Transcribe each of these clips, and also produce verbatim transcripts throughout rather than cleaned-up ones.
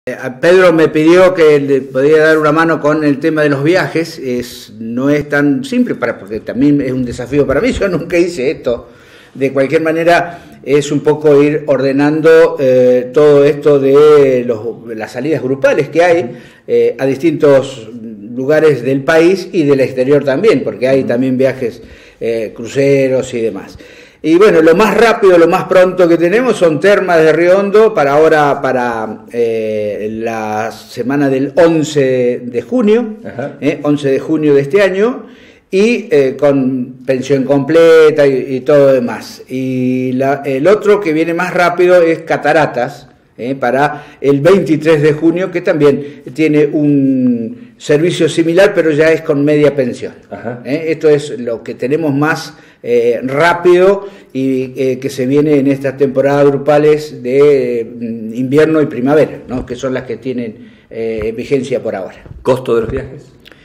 Pedro me pidió que le podía dar una mano con el tema de los viajes. Es, no es tan simple, para, porque también es un desafío para mí. Yo nunca hice esto. De cualquier manera, es un poco ir ordenando eh, todo esto de los, las salidas grupales que hay eh, a distintos lugares del país y del exterior también, porque hay también viajes, eh, cruceros y demás. Y bueno, lo más rápido, lo más pronto que tenemos son Termas de Río Hondo para ahora, para eh, la semana del once de junio, eh, once de junio de este año, y eh, con pensión completa y, y todo lo demás. Y la, el otro que viene más rápido es Cataratas, eh, para el veintitrés de junio, que también tiene un servicio similar, pero ya es con media pensión. Eh, esto es lo que tenemos más eh, rápido y eh, que se viene en estas temporadas grupales de eh, invierno y primavera, ¿no? Que son las que tienen eh, vigencia por ahora. ¿Costo de los viajes?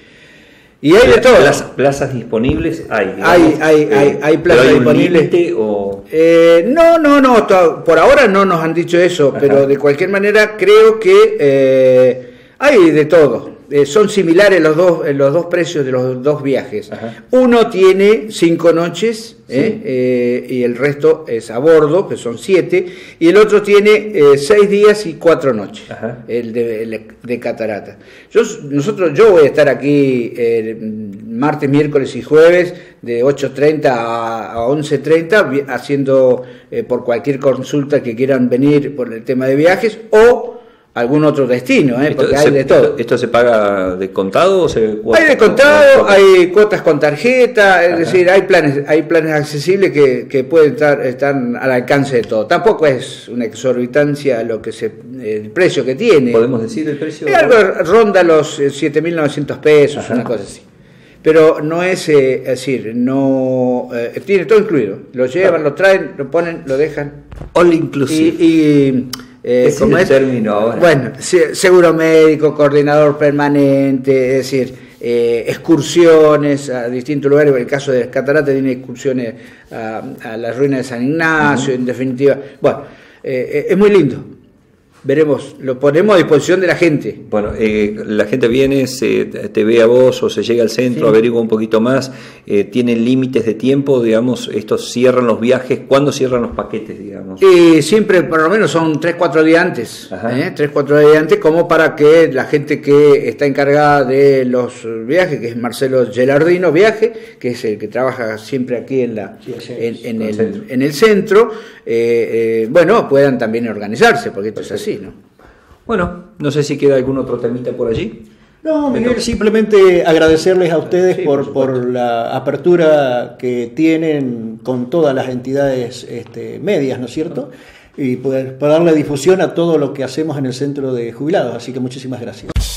Y hay de todo. Plazas, plazas disponibles hay. Digamos, hay, hay, eh, hay, hay plazas ¿hay disponibles. O... Eh, no, no, no. To, por ahora no nos han dicho eso, Ajá. pero de cualquier manera creo que eh, hay de todo. Eh, son similares los dos, los dos precios de los dos viajes. Ajá. Uno tiene cinco noches sí. eh, eh, y el resto es a bordo, que son siete, y el otro tiene eh, seis días y cuatro noches, Ajá. el de, el de Catarata. Yo, nosotros, yo voy a estar aquí eh, martes, miércoles y jueves de ocho treinta a, a once treinta haciendo eh, por cualquier consulta que quieran venir por el tema de viajes o algún otro destino, ¿eh? Porque hay se, de todo. ¿Esto se paga de contado o se Hay de contado, hay cuotas con tarjeta, es Ajá. decir, hay planes, hay planes accesibles que, que pueden estar, están al alcance de todo. Tampoco es una exorbitancia lo que se, el precio que tiene. ¿Podemos decir el precio? Es algo ronda los siete mil novecientos pesos, Ajá. una cosa así. Pero no es, eh, es decir, no eh, tiene todo incluido. Lo llevan, claro. lo traen, lo ponen, lo dejan. All inclusive. Y, y Eh, es como el es, término ahora. Bueno, seguro médico, coordinador permanente, es decir, eh, excursiones a distintos lugares. En el caso de las cataratas tiene excursiones a, a la ruina de San Ignacio, uh-huh. en definitiva. Bueno, eh, es muy lindo. Veremos, lo ponemos a disposición de la gente. Bueno, eh, la gente viene, se, te ve a vos o se llega al centro, sí. averigua un poquito más, eh, tienen límites de tiempo, digamos, estos cierran los viajes, ¿cuándo cierran los paquetes, digamos? Y siempre, por lo menos son tres, cuatro días antes, ¿eh? tres, cuatro días antes, como para que la gente que está encargada de los viajes, que es Marcelo Gelardino Viaje, que es el que trabaja siempre aquí en, la, sí, sí, en, en, el, centro. en el centro, eh, eh, bueno, puedan también organizarse, porque esto Perfecto. es así. ¿No? Bueno, no sé si queda algún otro temita por allí. No, Miguel, simplemente agradecerles a ustedes sí, por, por, por la apertura que tienen con todas las entidades este, medias, ¿no es cierto? Y poder, para darle difusión a todo lo que hacemos en el centro de jubilados, así que muchísimas gracias.